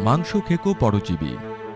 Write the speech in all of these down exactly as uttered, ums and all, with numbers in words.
মাংস খেকো পরজীবী।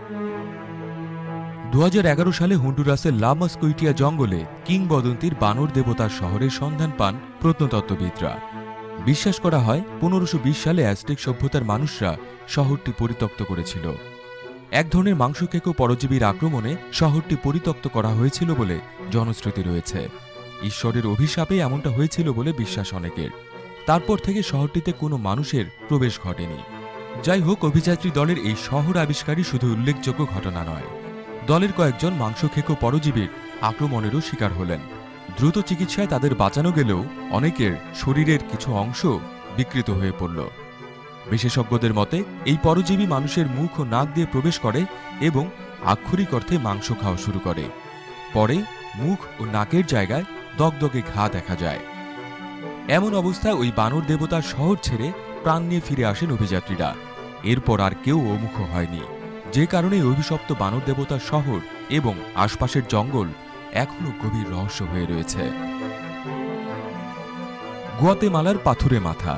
দু হাজার এগারো সালে হন্ডুরাসের লা মাসকুইটিয়া জঙ্গলে কিংবদন্তির বানর দেবতার শহরের সন্ধান পান প্রত্নতত্ত্ববিদরা। বিশ্বাস করা হয় পনেরোশো বিশ সালে অ্যাজটেক সভ্যতার মানুষরা শহরটি পরিত্যক্ত করেছিল। এক ধরনের মাংস খেকো পরজীবীর আক্রমণে শহরটি পরিত্যক্ত করা হয়েছিল বলে জনশ্রুতি রয়েছে। ঈশ্বরের অভিশাপে এমনটা হয়েছিল বলে বিশ্বাস অনেকের। তারপর থেকে শহরটিতে কোনো মানুষের প্রবেশ ঘটেনি। যাই হোক, অভিযাত্রী দলের এই শহর আবিষ্কারই শুধু উল্লেখযোগ্য ঘটনা নয়, দলের কয়েকজন মাংস খেকো পরজীবীর আক্রমণেরও শিকার হলেন। দ্রুত চিকিৎসায় তাদের বাঁচানো গেলেও অনেকের শরীরের কিছু অংশ বিকৃত হয়ে পড়ল। বিশেষজ্ঞদের মতে এই পরজীবী মানুষের মুখ ও নাক দিয়ে প্রবেশ করে এবং আক্ষরিক অর্থে মাংস খাওয়া শুরু করে। পরে মুখ ও নাকের জায়গায় দগদগে ঘা দেখা যায়। এমন অবস্থায় ওই বানর দেবতার শহর ছেড়ে প্রাণ নিয়ে ফিরে আসেন অভিযাত্রীরা। এরপর আর কেউ ওমুখ হয়নি, যে কারণে অভিশপ্ত বানর দেবতার শহর এবং আশপাশের জঙ্গল এখনো গভীর রহস্য হয়ে রয়েছে। গুয়াতেমালার পাথুরে মাথা।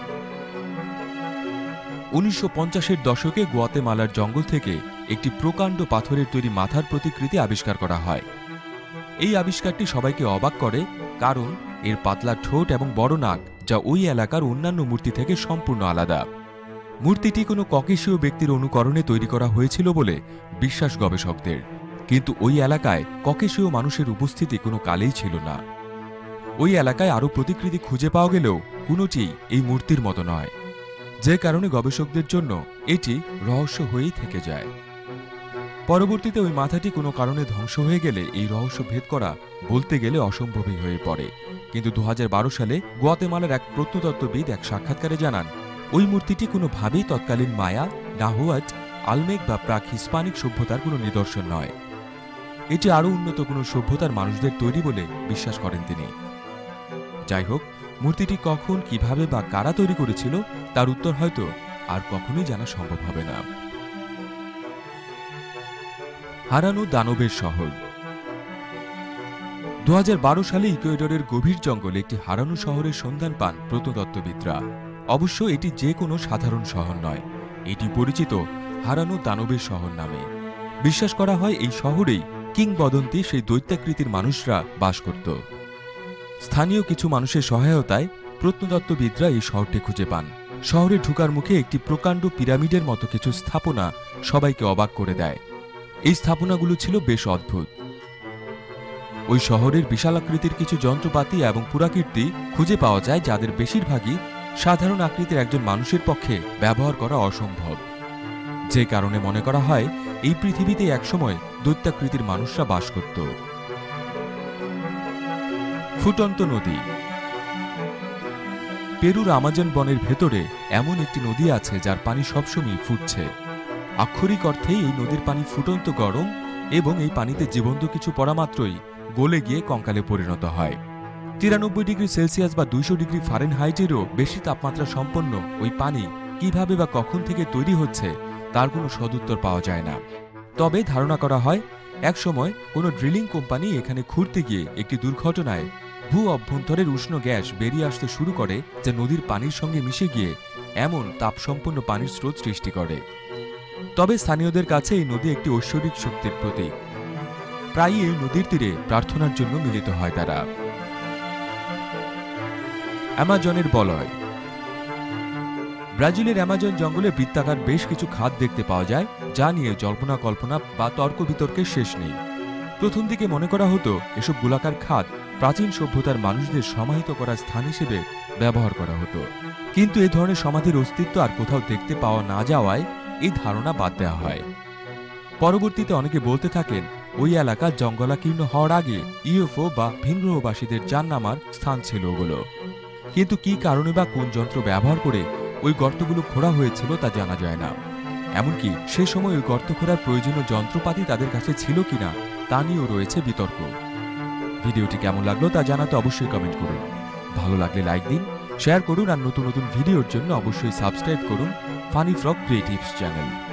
উনিশশো পঞ্চাশের দশকে গুয়াতেমালার জঙ্গল থেকে একটি প্রকাণ্ড পাথরের তৈরি মাথার প্রতিকৃতি আবিষ্কার করা হয়। এই আবিষ্কারটি সবাইকে অবাক করে, কারণ এর পাতলা ঠোঁট এবং বড় নাক, যা ওই এলাকার অন্যান্য মূর্তি থেকে সম্পূর্ণ আলাদা। মূর্তিটি কোনো ককেশীয় ব্যক্তির অনুকরণে তৈরি করা হয়েছিল বলে বিশ্বাস গবেষকদের, কিন্তু ওই এলাকায় ককেশীয় মানুষের উপস্থিতি কোনো কালেই ছিল না। ওই এলাকায় আরও প্রতিকৃতি খুঁজে পাওয়া গেলেও কোনোটি এই মূর্তির মতো নয়, যে কারণে গবেষকদের জন্য এটি রহস্য হয়েই থেকে যায়। পরবর্তীতে ওই মাথাটি কোনো কারণে ধ্বংস হয়ে গেলে এই রহস্য ভেদ করা বলতে গেলে অসম্ভবই হয়ে পড়ে। কিন্তু দু হাজার বারো সালে গুয়াতেমালার এক প্রত্নতত্ত্ববিদ এক সাক্ষাৎকারে জানান, ওই মূর্তিটি কোনোভাবেই তৎকালীন মায়া, নাহুয়াট, আলমেক বা প্রাক হিস্পানিক সভ্যতার কোনো নিদর্শন নয়। এটি আরও উন্নত কোনো সভ্যতার মানুষদের তৈরি বলে বিশ্বাস করেন তিনি। যাই হোক, মূর্তিটি কখন, কিভাবে বা কারা তৈরি করেছিল তার উত্তর হয়তো আর কখনোই জানা সম্ভব হবে না। হারানো দানবের শহর। দু হাজার বারো সালে ইকুয়েডরের গভীর জঙ্গলে একটি হারানো শহরের সন্ধান পান প্রত্নতত্ত্ববিদরা। অবশ্য এটি যে কোনো সাধারণ শহর নয়, এটি পরিচিত হারানো দানবের শহর নামে। বিশ্বাস করা হয় এই শহরেই কিংবদন্তি সেই দৈত্যাকৃতির মানুষরা বাস করত। স্থানীয় কিছু মানুষের সহায়তায় প্রত্নতত্ত্ববিদরা এই শহরটি খুঁজে পান। শহরে ঢুকার মুখে একটি প্রকাণ্ড পিরামিডের মতো কিছু স্থাপনা সবাইকে অবাক করে দেয়। এই স্থাপনাগুলো ছিল বেশ অদ্ভুত। ওই শহরের বিশালাকৃতির কিছু যন্ত্রপাতি এবং পুরাকীর্তি খুঁজে পাওয়া যায়, যাদের বেশিরভাগই সাধারণ আকৃতির একজন মানুষের পক্ষে ব্যবহার করা অসম্ভব, যে কারণে মনে করা হয় এই পৃথিবীতে একসময় দৈত্যাকৃতির মানুষরা বাস করত। ফুটন্ত নদী। পেরুর আমাজন বনের ভেতরে এমন একটি নদী আছে যার পানি সবসময় ফুটছে। আক্ষরিক অর্থেই এই নদীর পানি ফুটন্ত গরম এবং এই পানিতে জীবন্ত কিছু পড়া মাত্রই গলে গিয়ে কঙ্কালে পরিণত হয়। তিরানব্বই ডিগ্রি সেলসিয়াস বা দুইশো ডিগ্রি ফারেনহাইটেরও বেশি তাপমাত্রা সম্পন্ন ওই পানি কিভাবে বা কখন থেকে তৈরি হচ্ছে তার কোনো সদুত্তর পাওয়া যায় না। তবে ধারণা করা হয় একসময় কোনো ড্রিলিং কোম্পানি এখানে খুঁড়তে গিয়ে একটি দুর্ঘটনায় ভূ অভ্যন্তরের উষ্ণ গ্যাস বেরিয়ে আসতে শুরু করে, যা নদীর পানির সঙ্গে মিশে গিয়ে এমন তাপসম্পন্ন পানির স্রোত সৃষ্টি করে। তবে স্থানীয়দের কাছে এই নদী একটি ঐশ্বরিক শক্তির প্রতীক। প্রায়ই এই নদীর তীরে প্রার্থনার জন্য মিলিত হয় তারা। অ্যামাজনের বলয়। ব্রাজিলের অ্যামাজন জঙ্গলে বৃত্তাকার বেশ কিছু খাদ দেখতে পাওয়া যায়, যা নিয়ে জল্পনা কল্পনা বা তর্ক বিতর্কের শেষ নেই। প্রথম দিকে মনে করা হতো এসব গোলাকার খাদ প্রাচীন সভ্যতার মানুষদের সমাহিত করার স্থান হিসেবে ব্যবহার করা হতো, কিন্তু এ ধরনের সমাধির অস্তিত্ব আর কোথাও দেখতে পাওয়া না যাওয়ায় এই ধারণা বাদ দেওয়া হয়। পরবর্তীতে অনেকে বলতে থাকেন ওই এলাকা জঙ্গলাকীর্ণ হওয়ার আগে ইউএফও বা ভিনগ্রহবাসীদের যান নামার স্থান ছিল ওগুলো, কিন্তু কি কারণে বা কোন যন্ত্র ব্যবহার করে ওই গর্তগুলো খোঁড়া হয়েছিল তা জানা যায় না। এমনকি সে সময় ওই গর্ত খোঁড়ার প্রয়োজনীয় যন্ত্রপাতি তাদের কাছে ছিল কিনা তা নিয়েও রয়েছে বিতর্ক। ভিডিওটি কেমন লাগলো তা জানাতে অবশ্যই কমেন্ট করুন। ভালো লাগলে লাইক দিন, শেয়ার করুন আর নতুন নতুন ভিডিওর জন্য অবশ্যই সাবস্ক্রাইব করুন ফানি ফ্রগ ক্রিয়েটিভস চ্যানেল।